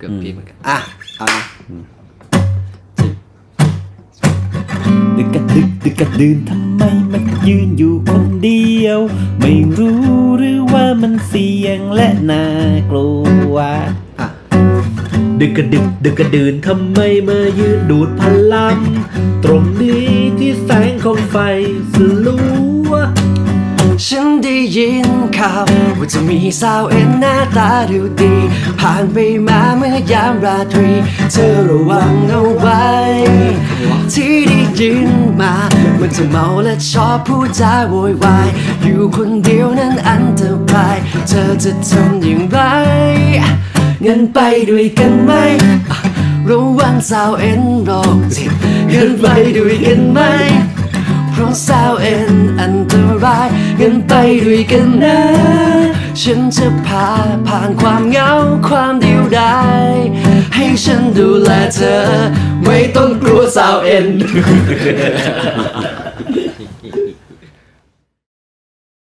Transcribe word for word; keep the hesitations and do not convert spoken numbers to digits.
กับพี่เหมือนกันอ่ะเอานะดึกกระดึกดึกกระดื่นทำไมมันยืนอยู่คนเดียวไม่รู้หรือว่ามันเสี่ยงและน่ากลัวดึกกระดึกดึกกระดื่นทำไมมายืนดูดพลังตรงนี้ที่แสงของไฟสลัวฉันได้ยินข่าวว่าจะมีสาวเอ็นหน้าตาดูดีผ่านไปมาเมื่อยามราตรีเธอระวังเอาไว้ที่ได้ยินมามันจะเมาและชอบพูดจาโวยวายอยู่คนเดียวนั้นอันตรายเธอจะทำอย่างไรงั้นไปด้วยกันไหมระวังสาวเอ็นโรคจิตงั้นไปด้วยกันไหมเพราะสาวเอ็นอันตรายงั้นไปด้วยกันนะฉันจะพาผ่านความเหงาความเดียวดายให้ฉันดูแลเธอไม่ต้องกลัวสาวเอ็น